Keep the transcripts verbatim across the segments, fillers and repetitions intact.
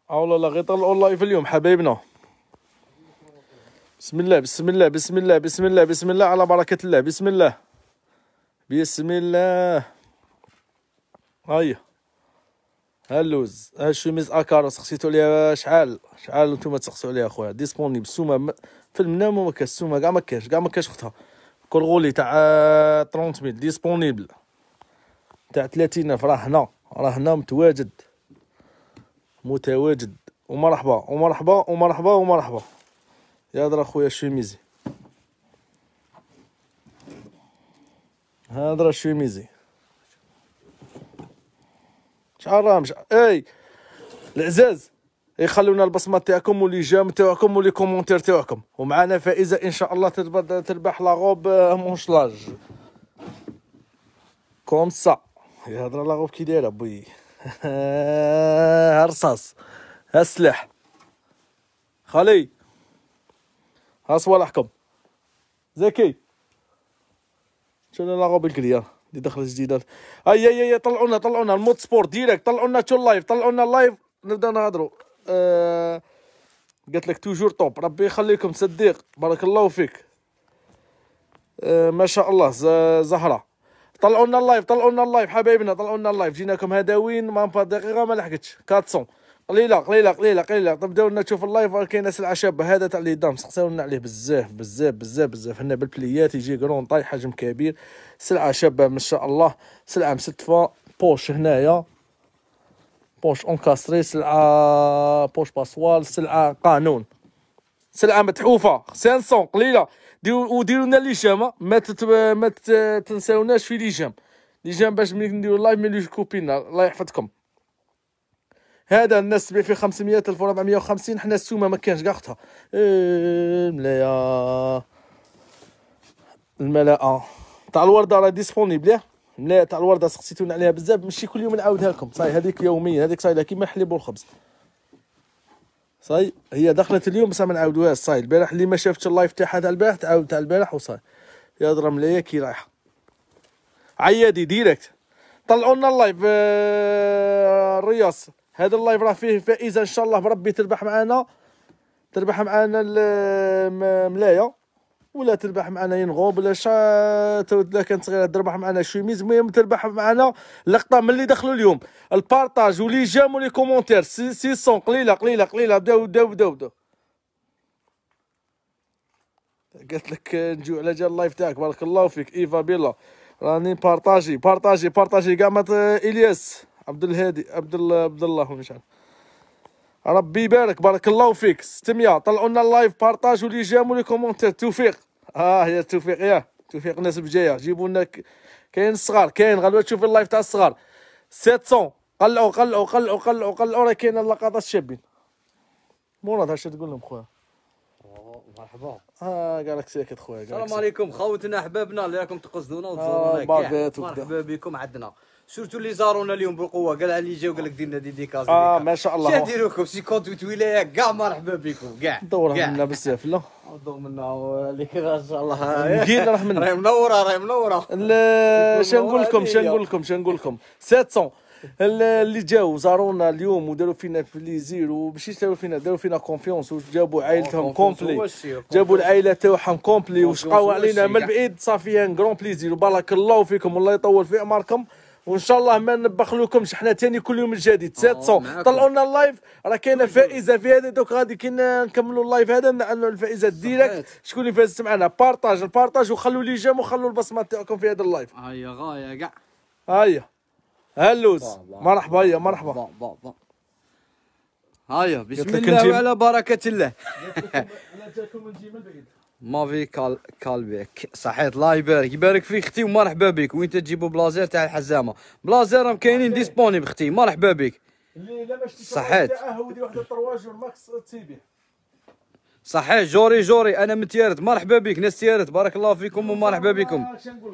اه والله لا غير طلعوا اللايف اليوم حبايبنا. بسم الله بسم الله بسم الله بسم الله بسم الله على بركة الله. بسم الله بسم الله. هيا ها اللوز، ها الشوميز اكارو سقسيتو عليها شحال شحال نتوما تسقسوا عليها خويا. ديسبونيبل السومه في المنام وما كاش السومه كاع ما كاش كاع ما كاش اختها. كولغولي تاع ثلاثين ميل ديسبونيبل، تاع ثلاثين ألف راه هنا راه هنا متواجد متواجد. ومرحبا ومرحبا ومرحبا ومرحبا. يا درا خويا الشوميزي، هذا راه الشوميزي شحال راه مش اي العزاز. يخلونا البصمه تاعكم ولي جام تاعكم ولي كومونتير تاعكم، ومعنا فائزه ان شاء الله تربح تربح لا غوب مونشلاج كوم سا. يهضر لا غوب كي دايره بوي. ها رصاص ها السلاح خالي ها صوالحكم زكي. شنو لا غوب الكليه اللي دخلت جديده. اي اي اي طلعونا طلعونا المود سبورت ديريكت، طلعونا تو لايف طلعونا اللايف نبدا نهضروا. آه... قالت لك توجور طوب. ربي يخليكم صديق بارك الله فيك. آه ما شاء الله زهره. طلعونا اللايف طلعونا اللايف حبايبنا طلعونا اللايف. جيناكم هداوين ما با دقيقه ما لحقتش أربعمية قليله قليله قليله قليله. تبداو لنا تشوف اللايف كاينه سلعه شابه. هذا تاع لي دام سقساونا عليه بزاف بزاف بزاف بزاف. هنا بالبليات يجي كرون طاي حجم كبير. سلعه شابه ما شاء الله. سلعه مستفه. بوش هنايا بوش اونكاستري. سلعه بوش باسوال. سلعه قانون. سلعه متحوفه خمسمية قليله. ديروا وديروا لنا ليجام. ما تت... ما تت... تنساوناش في ليجام ليجام باش ملي نديروا اللايف ملي كوبينا الله يحفظكم. هذا الناس تبيع فيه خمسمية ألف و أربعمية وخمسين. حنا السومه ما كانش كاع اختها. الملايه الملاءه تاع الورده راه ديسبونيبل. الملايه تاع الورده سقسيتونا عليها بزاف ماشي كل يوم نعاودها لكم. صاي هذيك يوميا هذيك صايله كيما الحليب والخبز. صاي هي دخلت اليوم بصح ما نعاودوهاش. صاي البارح اللي ما شافتش اللايف تاعها تاع البارح تعاود تاع البارح وصاي. يا درا ملايه كي رايحه عيادي ديريكت. طلعوا لنا اللايف. آه الرياس هذا اللايف راه فيه فائزه ان شاء الله بربي تربح معنا تربح معنا الملايه ولا تربح معنا ينغوب ولا شا تولد كانت صغيره تربح معنا شوميز. المهم تربح معنا لقطه من اللي دخلوا اليوم. البارطاج ولي جام ولي كومونتير ستمية قليله قليله قليله. بداو بداو بداو بداو. قالت لك نجيو على جال اللايف تاعك بارك الله فيك. ايفا بيلا راني بارطاجي بارطاجي بارطاجي كاع. ما الياس عبد الهادي عبد الله عبد الله مش عارف. ربي يبارك بارك الله فيك. ستمية طلعوا لنا اللايف بارطاج ولي جام ولي كومونتير. توفيق اه يا توفيق يا توفيق الناس بجايه. جيبوا لنا كاين الصغار كاين غدوه تشوف اللايف تاع الصغار. سبعمية قلعوا قلعوا قلعوا قلعوا قلعوا راه كاين اللقطات الشابين. مراد اش تقول لهم خويا؟ مرحبا. اه قال لك ساكت خويا. السلام عليكم خوتنا احبابنا اللي راكم تقصدونا وتزورونا كاع. مرحبا بكم عندنا سورتو اللي زارونا اليوم بالقوه. قال اللي جاو قال لك ديرنا ديديكاز. اه ما شاء الله. شنو نديرو لكم خمسين وثمانين ولايه كاع مرحبا بكم كاع. دور منا بزاف لا دور منا اللي ان شاء الله نجينا راه منا راهي منوره راهي منوره. شنو نقول لكم شنو نقول لكم شنو نقول لكم سبعمية اللي جاو زارونا اليوم وداروا فينا بليزير وماشي داروا فينا داروا فينا كونفيونس وجابوا عائلتهم كومبلي. جابوا العائله تاعهم كومبلي وشقاو علينا من البعيد. صافي ان كرون بليزير وبارك الله فيكم والله يطول في اعماركم وان شاء الله ما نبخلوكمش. حنا ثاني كل يوم الجديد. سبعمية طلعوا لنا اللايف راه كاينه فائزه في هذا. دوك غادي كي نكملوا اللايف هذا نعلنوا الفائزه ديريكت. شكون اللي فازت معنا؟ بارطاج البارطاج وخلوا لي جام وخلوا البصمه تاعكم في هذا اللايف. هيا غايه كاع. هيا هلوز مرحبا. هيا مرحبا. هيا بسم الله وعلى بركه الله. ما في كال كالبيك صحيت. الله يبارك يبارك فيك اختي ومرحبا بك. وين تجيبوا بلازير تاع الحزامه؟ بلازير راهم كاينين ديسبونيبل اختي. مرحبا بك. صحيت صحيح. جوري جوري انا من تيارت. مرحبا بك ناس تيارت بارك الله فيكم ومرحبا بكم.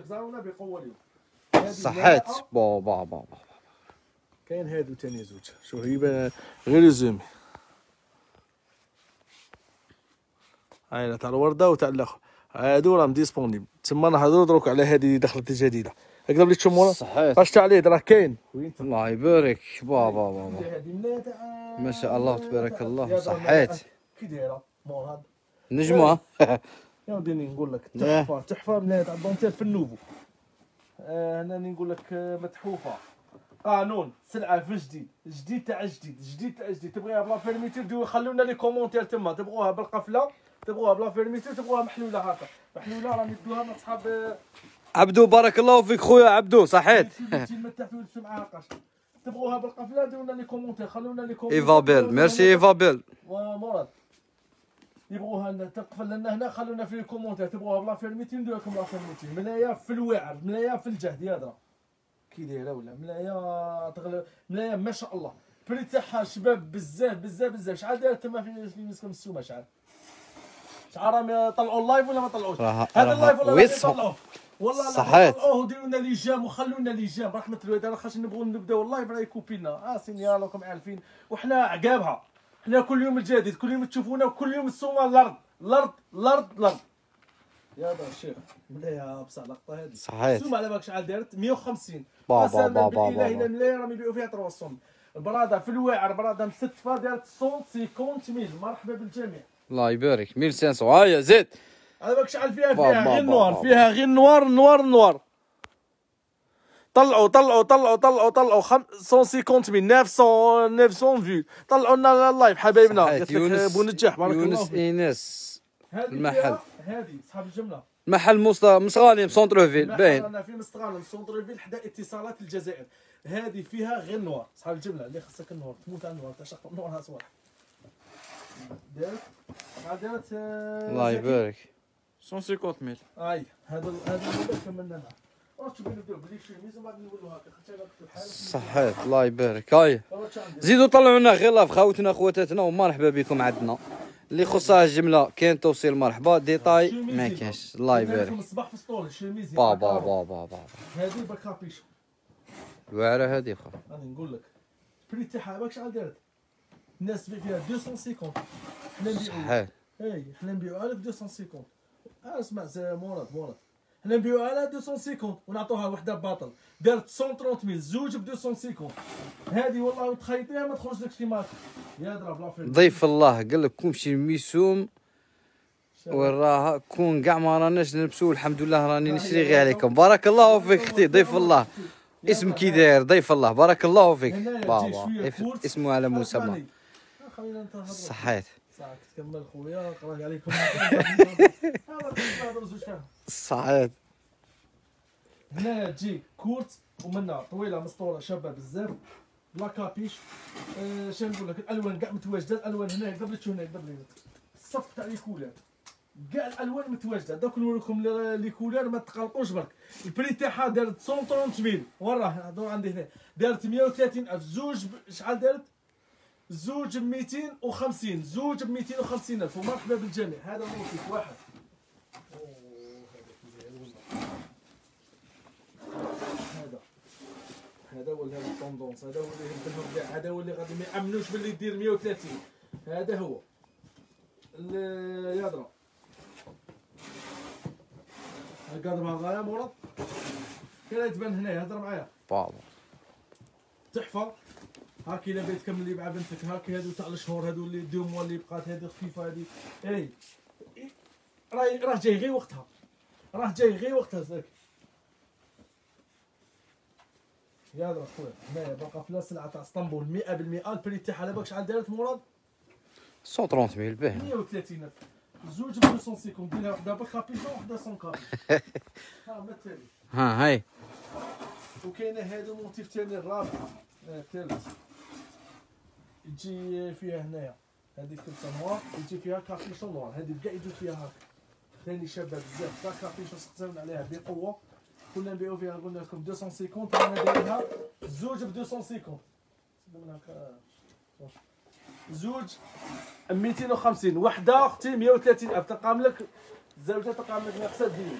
صحيت. بابا بابا كاين هادو ثاني زوج شو هي غير زومي. هاي تاع الورده وتاع الاخر هادو راهم ديسبونيبل. تما نهضروا دروك على هذه اللي دخلت الجديده. هكذا بلي تشوف مولا صحيت. اش تاع اليد راه كاين. الله يبارك بابا بابا هذه ملايه تاع ما شاء الله تبارك الله. يا صحيت. كي دايره مور هذا نجمه. يا وديني نقول لك إيه. تحفه تحفه ملايه تاع الدونتيل في النوفو. آه هنا نقول لك آه، متحوفه قانون سلعه في جديد جديد تاع جديد جديد تاع جديد. تبغيها بلا فيرميتير ديو خلونا لي كومونتير تما. تبغوها بالقفله تبغوها بلا فيرميتير تبغوها محلوله هكا محلوله راه ندوها مع صحاب آه، عبدو بارك الله فيك خويا عبدو. صحيت. تجي من تحت وتجلسوا معاها هكاش. تبغوها بالقفله ديرونا لي كومونتير خلونا لي كومونتير. ايفابيل ميرسي ايفابيل. ومراد يبغوها لنا تقفل لنا هنا خلونا في الكومونتير. تبغوها بلا فيرميتي ندير لكم بلا فيرميتي. ملايه في الواعر ملايه في الجهد يا درا كي دايره ولا ملايه تغلب ملايه ما شاء الله. بري تاعها شباب بزاف بزاف بزاف. شحال دايره تما في في مسكن السومه شحال شحال راهم طلعوا اللايف ولا ما طلعوش؟ هذا اللايف ولا ما يطلعوه والله صحيت. طلعوه وديروا لنا لي جام وخلونا لي جام رحمه الوالدين. راه خاصنا نبغوا نبداو اللايف راه يكوبينا اه سينيال راكم عارفين وحنا عقابها. حنا كل يوم الجديد كل يوم تشوفونا وكل يوم السومه الارض الارض الارض الارض. يا دا الشيخ ملايه بصح لقطه هذه. صحيت. السومه على بالك شحال دارت مية وخمسين. بابا بابا بابا الى ملايه راهم يبيعوا فيها ثلاثمية السوم. البراده في الواعر براده مستفه دارت مية وخمسين ميل. مرحبا بالجميع. الله يبارك مية وخمسمية. هيا زيد. على بالك شحال فيها بابا فيها غير بابا نوار بابا. فيها غير نوار نوار نوار. طلعوا طلعوا طلعوا طلعوا طلعوا خمسمية ميل تسعمية تسعمية فيو. طلعوا لنا اللايف حبايبنا. صحيت. قلت لك يونس بو نجاح بارك الله يونس فيك. ايناس هذه المحل. فيها- هذه صحاب الجمله محل مصطفى مصغالي سونتر فيل باين. انا في مستغانم سونتر فيل حدا اتصالات الجزائر. هذه فيها غير نوار صحاب الجمله اللي خصك النوار تموت على النوار تعشق النوار صباح. دارت شحال دارت آه، الله زكي؟ يبارك. مية وخمسين ميل. اي هذا هذا اللي كملنا معاه. راه تشوفوا نبداو بلي شيميز ومن بعد نولوا هكا خاطر هذاك الحال. صحيت. الله يبارك. هاي راه شحال ندير؟ زيدوا طلعوا لنا غير لاف خوتنا خواتاتنا ومرحبا بكم عندنا. اللي خصها الجمله كاين توصيل مرحبا ديتاي ما كاينش. الله يبارك. الصباح في السطول شيميز بابا بابا بابا. هذه بالكابيشو. الواعره هذه خا. راني نقول لك بري تاعها باك شحال دارت. الناس تبيع فيها مئتين وخمسين. حنا نبيعوا صحيت. اي حنا نبيعوها لك مئتين وخمسين. اه اسمع سي مراد مراد حنا نبيعوها لها مئتين وخمسين ونعطوها وحده باطل. دارت مية وثلاثين زوج ب مئتين وخمسين. هذه والله تخيطيها ما تخرج لك شي مارك. يا ضرب لا فيلم ضيف الله قال لك كون شي ميسوم وين راها كون كاع ما راناش نلبسو الحمد لله راني نشري غير عليكم. بارك الله فيك اختي ضيف الله. اسم كي داير ضيف الله بارك الله فيك بابا. اف- اسمه على مسمى. خلينا نتهضروا. صحيت. ساعة تكمل خويا قرا عليكم. هذا نهضروا زوج فيهم. صحيت. هنايا تجي كورت ومنها طويله مسطوره شابه بزاف بلا كابيش. أه شنو نقول لك الالوان كاع متواجده. الالوان هنا قبل تشوف هنا قبل الصف تاع لي كولار كاع الالوان متواجده. دوك نوريكم لي كولار ما تقلقوش برك. البري تاعها دارت مية وثلاثين ميل وراه هذو عندي هنا دارت مية وثلاثين ألف. زوج ب- شحال دارت زوج ب مئتين وخمسين زوج ب مئتين وخمسين ألف. ومرحبا بالجميع. هذا موقف واحد. أوه، هذا كي زين والله. هذا هذا هو هذا الطوندونس. هذا هو اللي يهمهم كاع. هذا هو اللي غادي ما يامنوش باللي دير مية وثلاثين. هذا هو اليادرا. قادرها غايه مراد كاين تبان هنايا. هضر معايا بابا تحفه. هاكي الا بغيت تكملي مع بنتك هاكي هادو تاع الشهور هادو اللي ديو موا اللي بقات هادي خفيفه هادي. اي راهي راه جاي غير وقتها. راه جاي غير وقتها زاك. يا درا خويا هنايا باقا في سلعه تاع اسطنبول مئة بالمئة. البري تاعها على بالك شحال دارت مراد مية وثلاثين ميل باين. مية وثلاثين ألف. زوج ب مية وخمسين ديرها وحده بالكابيشون وحده سون كابيش. ها مثالي. ها هاي وكاينه هادو موتيف ثاني الرابع آه، الثالث يجي فيها هنايا هذيك كلسه نوار يجي فيها كابيشون نوار. هذه كاع يجوا فيها هكا ثاني شابه بزاف. تاع كابيشون استخدمنا عليها بقوه. كنا نبيعو فيها قلنا لكم مئتين وخمسين. انا دايرها زوج ب مئتين وخمسين. استخدمنا هكا زوج ب مئتين وخمسين. وحده اختي مية وثلاثين ألف. تقام لك الزوجه تقام لك مقصد ديني.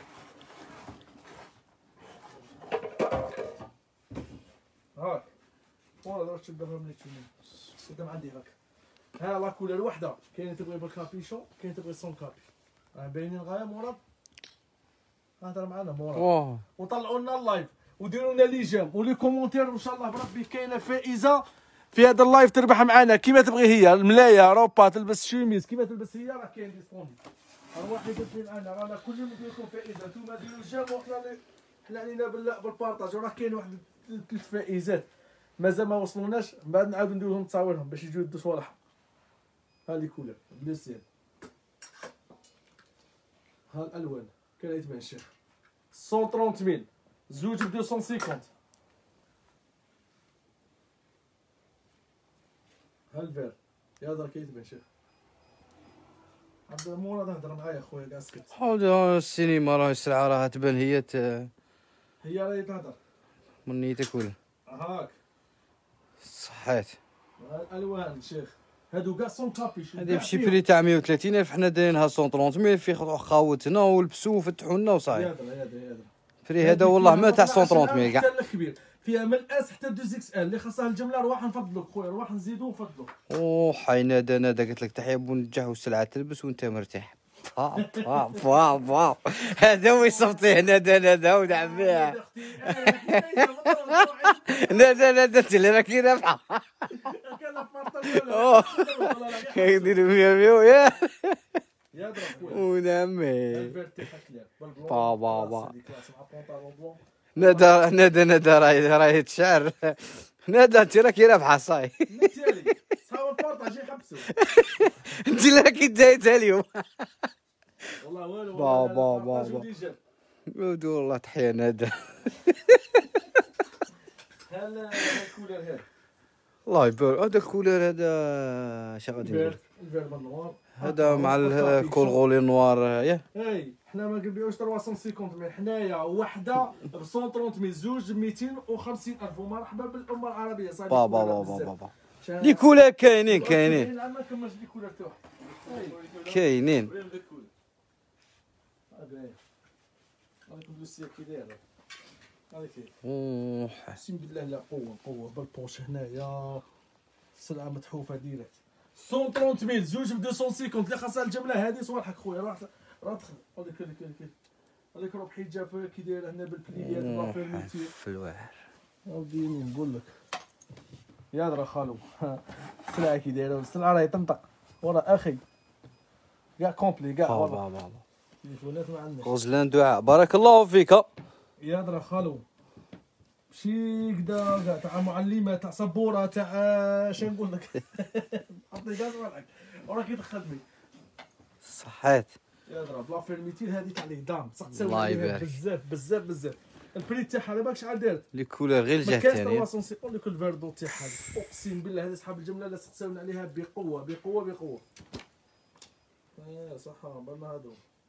هاك والله لو تشد الرمل اللي تشوفين قدام عندي هاك. ها لا كولر وحده كاين تبغي بالكابيشون كاين تبغي سون كابي. راه باينين غايه مراد. هضر معنا مورا اوه وطلعوا لنا اللايف وديروا لنا لي جيم ولي كومونتير وان شاء الله بربي كاينه فائزه في هذا اللايف تربح معنا كيما تبغي هي الملايه روبا تلبس شيميز كيما تلبس هي راه كاين ديسكونت واحد يدير معنا رانا كل يوم ندير لكم فائزه نتوما ديروا الجيم وحنا حنا علينا بالبارطاج وراه كاين واحد ثلاث فائزات مازال ما وصلوناش من بعد نعاودو ندير لهم تصاويرهم باش يجيو يدوا صوالحهم ها لي كولور بلوسيان ها الالوان كاين يتبان الشيخ مية وثلاثين ميل زوج ب مئتين وخمسين ها الفير يا دار كيتبان شيخ عبد المولى تهضر معايا خويا كاع سكت هذا السينما راه السلعه راه تبان هي ت... هي راهي تهضر من نيتك ولا هاك صحيت الالوان شيخ هادو كاع سون كابيش هذه بشي بري تاع مية وثلاثين الف حنا دايرينها مية وثلاثين ميل في خاوتنا ولبسوا وفتحوا لنا وصاي يهضر يهضر يهضر فري هذا والله ما تاع مية وثلاثين ميل كاع حتى الكبير فيها من اس حتى دوز اكس ال اللي خاصها الجمله رواح نفضلوك خويا رواح نزيدو ونفضلوك اوه حي نادا نادا قلت لك تحيا بونجح والسلعه تلبس وانت مرتاح فا فا فا فا هذا هو يصفطيه نادا نادا ودعم بها نادا نادا انت اللي راكي رافعه كيديروا فيها مية ويا يا درا خويا ونعمي با با با با نادا نادا نادا راهي راهي تشعر نادا انت راكي رابحه صاي مثالي صحاب البارطاج يحبسوا انت اللي راكي دايتها اليوم والله والو با با با با ودي والله تحيا نادا هلا الكولر هذا الله يبارك هذا الكولر هذا اش غادي نقول الفير بالنوار هذا مع الكولغولي نوار ياه اي حنا ما كنبيعوش مية وخمسين ميل حنايا وحده ب مية وثلاثين ميل زوج ب مئتين وخمسين الف ومرحبا بالامه العربيه صافي با با با با با لي كولر كاينين كاينين ما كملش لي كولر تاعهم كاينين عليكم دوسيه كي دايره هذيك اوه اقسم بالله لا قوه قوه بالبوش هنايا السلعه متحوفه ديريكت مية وثلاثين ميل زوج ب مئتين وخمسين اللي خاصها الجمله هذه صوالحك خويا راه راه دخل هذيك هذيك هذيك هذيك روح حجاب كي داير هنا بالبليات رافيرميتي في الواعر وديني نقول لك يا درا خالو السلعه كي دايره السلعه راهي تنطق ورا اخي كاع كومبلي كاع والله تليفونات ما عندناش غزلان دعاء بارك الله فيك يا درا خالو شي كدا كاع تاع معلمه تاع سبوره تاع اش نقول لك عطني كاع صوالحك وراكي تخدمي صحيت يا درا بلا فيرميتي هذيك عليه دام صح تساوي الله يبارك بزاف بزاف بزاف البري تاعها دابا شحال دارت لي كولور غير ما الجهه كاينش الثانيه توا سونسي لك الفيردو تاعها اقسم بالله هذه صحاب الجمله لا تستاون عليها بقوه بقوه بقوه ايه صح بالنا هادو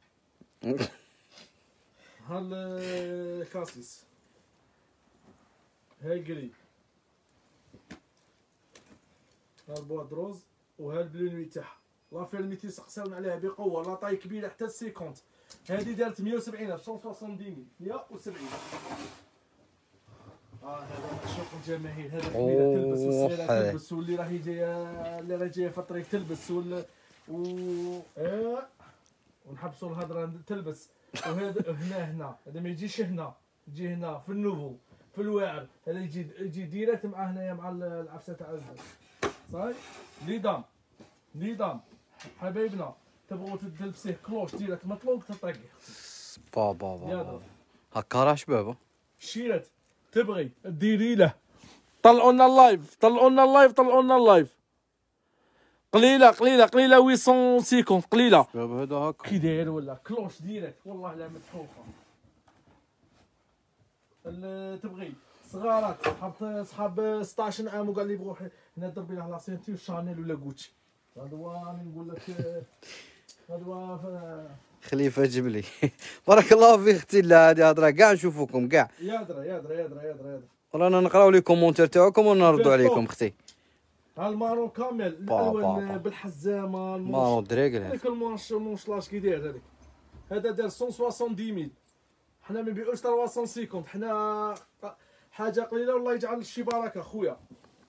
ها الكاسيس هاي قريب ها البوادروز وها البلونوي تاعها لا فيرميتي سقساون عليها بقوه لا طاي كبيره حتى خمسين هذه دارت مية وسبعين ألف مية وسبعين مية وسبعين اه هذا الشوق الجماهير هذا الكبيره تلبس والصغيره تلبس واللي راهي جايه اللي راهي جايه في الطريق تلبس وال و اه ونحبسوا الهضره تلبس وهذا هنا هنا هذا ما يجيش هنا يجي هنا في النوفو في الواعر هذا يجي يجي ديريكت مع هنايا مع العفسه تاع الزهر صاي نظام نظام حبايبنا تبغوا تلبسيه كلوش ديريكت مطلوق تطقي با با با هكا راه شبابه شيرت تبغي ديري له طلعوا لنا اللايف طلعوا لنا اللايف طلعوا لنا اللايف قليله قليله قليله مية وخمسين قليله شباب هذا هكا كي داير ولا كلوش ديريكت والله لا متحوفه تبغي صغارات صحاب صحاب ستطاش عام وقال لي يبغوا هنا ضربي له لا سينتير شانيل ولا غوتشي هذا هو نقول لك هذا هو خليفه جبلي بارك الله فيك اختي لا هذه هضره كاع نشوفوكم كاع يادرا يادرا يادرا يادرا يادرا رانا نقراو لي كومونتير تاعكم ونردوا عليكم اختي ها المارون كامل الالوان بالحزامه مارون دريغل هذاك المونش المونشلاش كي داير هذاك هذا دار مية وسبعين ميل حنا ما نبيعوش مية وخمسين حنا حاجه قليله والله يجعل شي بركه خويا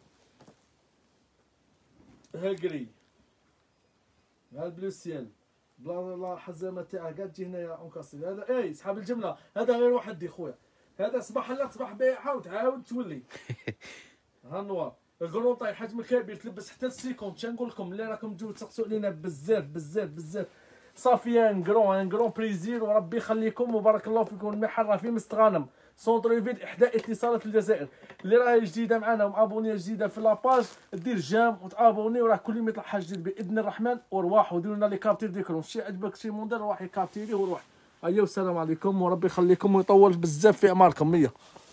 ها الكري ها البلو سيال بلا لا الحزامه تاعها كاع تجي هنايا اونكاسي. هذا اي صحاب الجمله، هذا غير واحد دي خويا، هذا صباح لا تصبح بيعها وتعاود تولي. ها النوار الكرونطاي الحجم الكبير تلبس حتى السيكون. تنقول لكم اللي راكم تجيو تسقسوا علينا بزاف بزاف بزاف. صافي ان كرون ان كرون بليزير وربي يخليكم وبارك الله فيكم. المحرة في مستغانم سونتر فيل احدى اتصالات الجزائر. اللي راهي جديده معنا ومابونيه جديده في لاباج دير جام وتابوني وراه كل يوم يطلع حاجه جديد باذن الرحمن. ورواحوا ديروا لنا لي كابتير ديكم شي عجبك شي موديل روح كابتيري وروح. ايوا السلام عليكم وربي يخليكم ويطول بزاف في اعماركم. مية